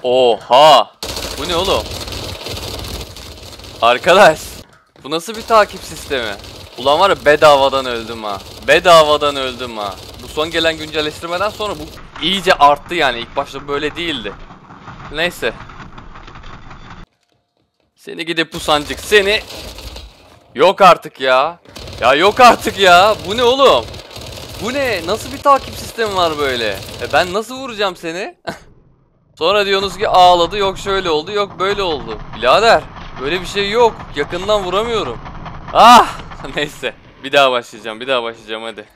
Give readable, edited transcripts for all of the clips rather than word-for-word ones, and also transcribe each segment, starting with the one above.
Oha! Bu ne oğlum? Arkadaş, bu nasıl bir takip sistemi? Ulan var ya, bedavadan öldüm ha. Bedavadan öldüm ha. Bu son gelen güncelleştirmeden sonra bu iyice arttı yani. İlk başta böyle değildi. Neyse. Seni gidip pusancık seni. Yok artık ya. Ya yok artık ya. Bu ne oğlum? Bu ne? Nasıl bir takip sistemi var böyle? Ben nasıl vuracağım seni? Sonra diyorsunuz ki ağladı, yok şöyle oldu, yok böyle oldu. Birader, böyle bir şey yok. Yakından vuramıyorum. Ah! Neyse. Bir daha başlayacağım hadi.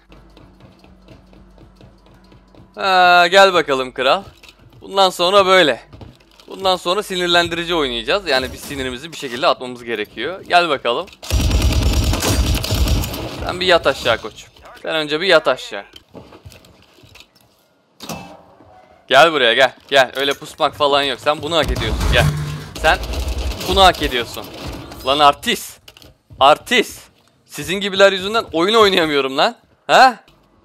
Gel bakalım kral. Bundan sonra böyle. Bundan sonra sinirlendirici oynayacağız. Yani biz sinirimizi bir şekilde atmamız gerekiyor. Gel bakalım. Sen bir yat aşağı koçum. Sen önce bir yat aşağı. Gel buraya gel. Gel. Öyle pusmak falan yok. Sen bunu hak ediyorsun. Gel. Sen bunu hak ediyorsun. Lan artist. Artist. Sizin gibiler yüzünden oyun oynayamıyorum lan. Ha?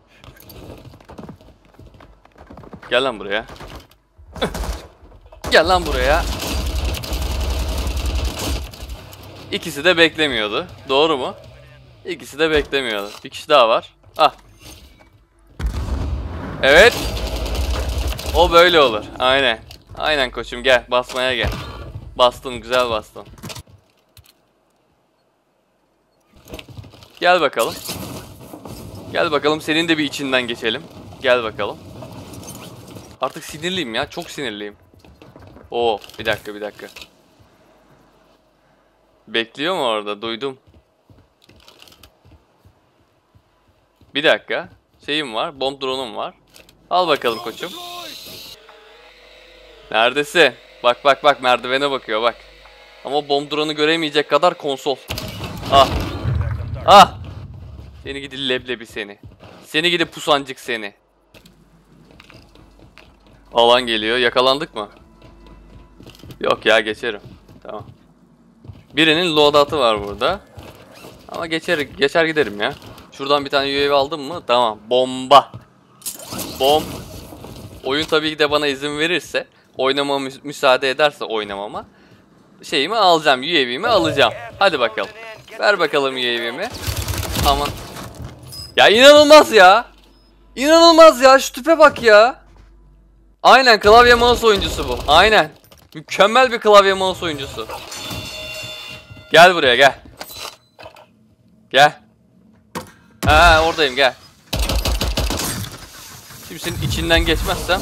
Gel lan buraya. Gel lan buraya. İkisi de beklemiyordu. Doğru mu? İkisi de beklemiyordu. Bir kişi daha var. Ah. Evet. O böyle olur. Aynen. Aynen koçum, gel. Basmaya gel. Bastın, güzel bastın. Gel bakalım. Gel bakalım, senin de bir içinden geçelim. Gel bakalım. Artık sinirliyim ya. Çok sinirliyim. Oo, bir dakika. Bekliyor mu orada? Duydum. Bir dakika. Şeyim var. Bomb drone'um var. Al bakalım koçum. Neredesin? Bak merdivene bakıyor bak. Ama bomb drone'u göremeyecek kadar konsol. Ah. Ah. Seni gidi leblebi seni. Seni gidi pusancık seni. Alan geliyor. Yakalandık mı? Yok ya, geçerim. Tamam. Birinin loadout'ı var burada. Ama geçer giderim ya. Şuradan bir tane UAV aldım mı? Tamam. Bomba. Bom. Oyun tabii ki de bana izin verirse, oynamama müsaade ederse oynamama, şeyimi alacağım, UAV'mi alacağım. Hadi bakalım. Ver bakalım UAV'mi. Aman. Ya inanılmaz ya. İnanılmaz ya. Şu tüpe bak ya. Aynen, klavye mouse oyuncusu bu. Aynen. Mükemmel bir klavye mouse oyuncusu. Gel buraya gel. Gel. Oradayım, gel. Şimdi senin içinden geçmezsem.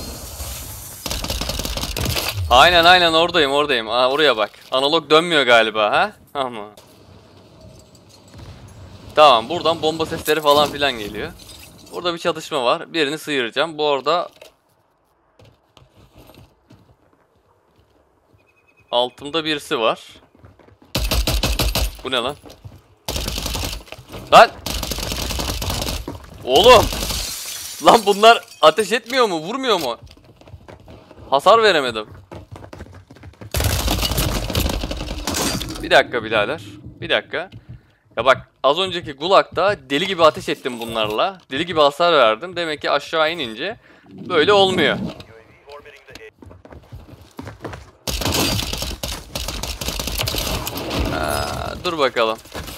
Aynen oradayım. Oraya bak. Analog dönmüyor galiba ha? Ama. Tamam, buradan bomba sesleri falan filan geliyor. Burada bir çatışma var. Birini sıyıracağım. Bu arada altımda birisi var. Bu ne lan? Lan! Oğlum! Lan bunlar ateş etmiyor mu? Vurmuyor mu? Hasar veremedim. Bir dakika birader. Bir dakika. Ya bak, az önceki Gulag'da deli gibi ateş ettim bunlarla. Deli gibi hasar verdim. Demek ki aşağı inince böyle olmuyor. Dur bakalım.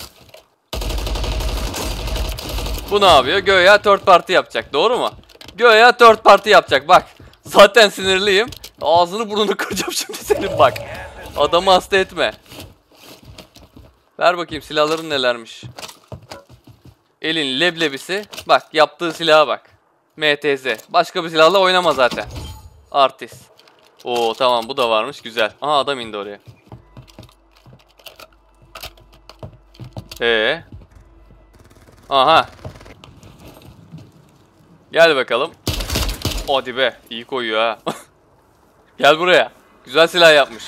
Bu ne yapıyor? Göya third party yapacak. Doğru mu? Göya third party yapacak. Bak. Zaten sinirliyim. Ağzını burnunu kıracağım şimdi senin bak. Adamı hasta etme. Ver bakayım silahların nelermiş. Elin leblebisi. Bak, yaptığı silaha bak. MTZ. Başka bir silahla oynama zaten. Artist. Oo tamam, bu da varmış, güzel. Aha, adam indi oraya. Aha. Gel bakalım. Hadi be, iyi koyuyor ha. Gel buraya. Güzel silah yapmış.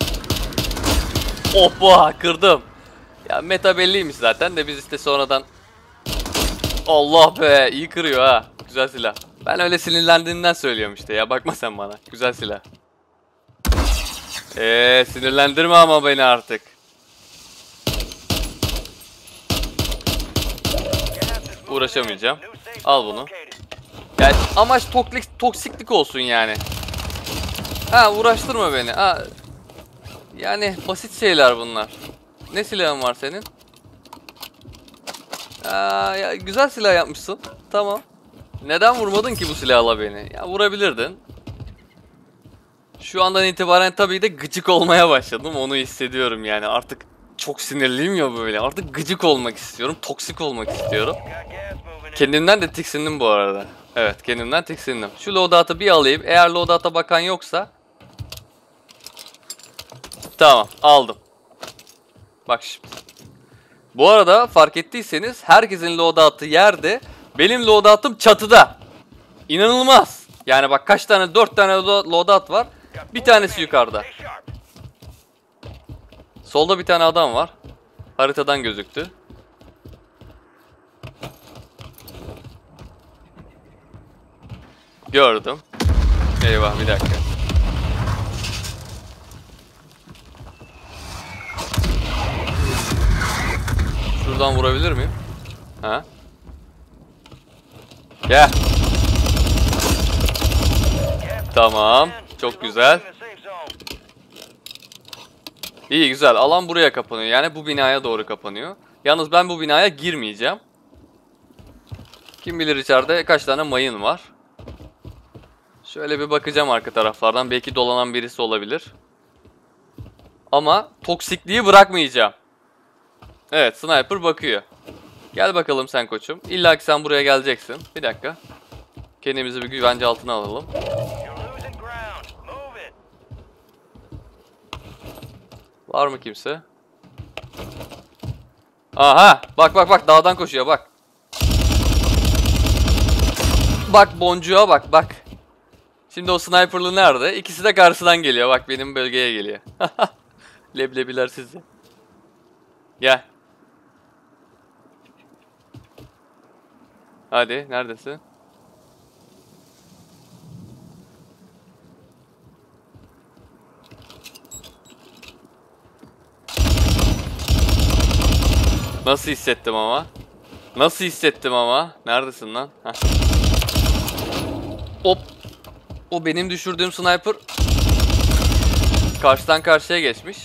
Hoppa, kırdım. Ya meta belliymiş zaten de biz işte sonradan. Allah be, iyi kırıyor ha. Güzel silah. Ben öyle sinirlendiğinden söylüyorum işte ya, bakma sen bana. Güzel silah. Sinirlendirme ama beni artık. Uğraşamayacağım. Al bunu. Yani amaç toksiklik olsun yani. Ha, uğraştırma beni. Ha, yani basit şeyler bunlar. Ne silahın var senin? Aa, ya, güzel silah yapmışsın. Tamam. Neden vurmadın ki bu silahla beni? Ya vurabilirdin. Şu andan itibaren tabii de gıcık olmaya başladım. Onu hissediyorum yani. Artık çok sinirliyim ya böyle. Artık gıcık olmak istiyorum. Toksik olmak istiyorum. Kendimden de tiksindim bu arada. Evet, kendimden tiksindim. Şu loadout'ı bir alayım. Eğer loadout'a bakan yoksa... Tamam, aldım. Bak şimdi. Bu arada fark ettiyseniz herkesin loadout'ı yerde. Benim loadout'um çatıda. İnanılmaz. Yani bak kaç tane, 4 tane loadout var. Bir tanesi yukarıda. Solda bir tane adam var. Haritadan gözüktü. Gördüm. Eyvah, bir dakika. Şuradan vurabilir miyim? Ha? Gel. Tamam. Çok güzel. İyi, güzel. Alan buraya kapanıyor. Yani bu binaya doğru kapanıyor. Yalnız ben bu binaya girmeyeceğim. Kim bilir içeride kaç tane mayın var. Şöyle bir bakacağım arka taraflardan. Belki dolanan birisi olabilir. Ama toksikliği bırakmayacağım. Evet, sniper bakıyor. Gel bakalım sen koçum. İlla ki sen buraya geleceksin. Bir dakika. Kendimizi bir güvence altına alalım. Var mı kimse? Aha! Bak bak bak, dağdan koşuyor bak. Bak boncuğa bak bak. Şimdi o sniper'lı nerede? İkisi de karşıdan geliyor. Bak benim bölgeye geliyor. Leblebiler sizi. Gel. Hadi, neredesin? Nasıl hissettim ama? Nasıl hissettim ama? Neredesin lan? Heh. Hop. O benim düşürdüğüm sniper karşıdan karşıya geçmiş.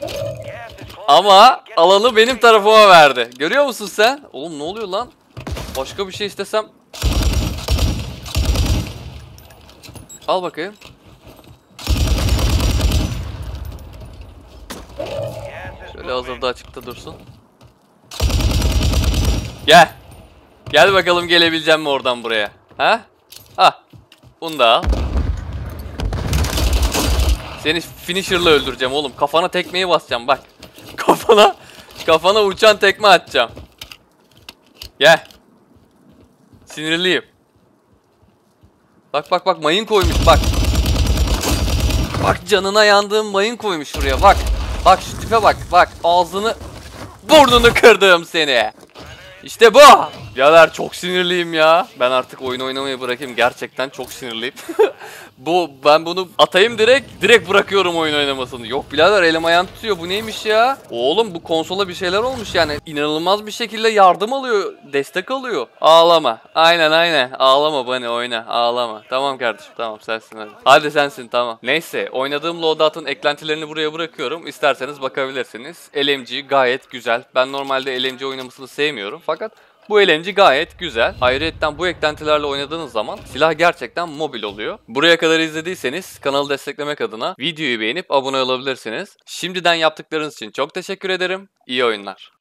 Ama alanı benim tarafıma verdi. Görüyor musun sen? Oğlum ne oluyor lan? Başka bir şey istesem. Al bakayım. Şöyle hazırda açıkta dursun. Gel. Gel bakalım, gelebileceğim mi oradan buraya? Ha? Ah. Bunu da al. Seni finisher'la öldüreceğim oğlum. Kafana tekmeyi basacağım bak. Kafana uçan tekme atacağım. Gel. Sinirliyim. Bak bak bak, mayın koymuş bak. Bak, canına yandığım mayın koymuş şuraya bak. Bak şu tipe bak bak, ağzını burnunu kırdım seni. İşte bu. Birader çok sinirliyim ya. Ben artık oyun oynamayı bırakayım. Gerçekten çok sinirliyim. Ben bunu atayım direkt bırakıyorum oyun oynamasını. Yok birader, elim ayağım tutuyor. Bu neymiş ya? Oğlum bu konsola bir şeyler olmuş yani. İnanılmaz bir şekilde yardım alıyor. Destek alıyor. Ağlama. Aynen. Ağlama Bunny, oyna. Ağlama. Tamam kardeşim, tamam sensin hadi. Hadi sensin, tamam. Neyse, oynadığım loadout'un eklentilerini buraya bırakıyorum. İsterseniz bakabilirsiniz. LMG gayet güzel. Ben normalde LMG oynamasını sevmiyorum. Fakat bu LMG gayet güzel. Ayrıca bu eklentilerle oynadığınız zaman silah gerçekten mobil oluyor. Buraya kadar izlediyseniz kanalı desteklemek adına videoyu beğenip abone olabilirsiniz. Şimdiden yaptıklarınız için çok teşekkür ederim. İyi oyunlar.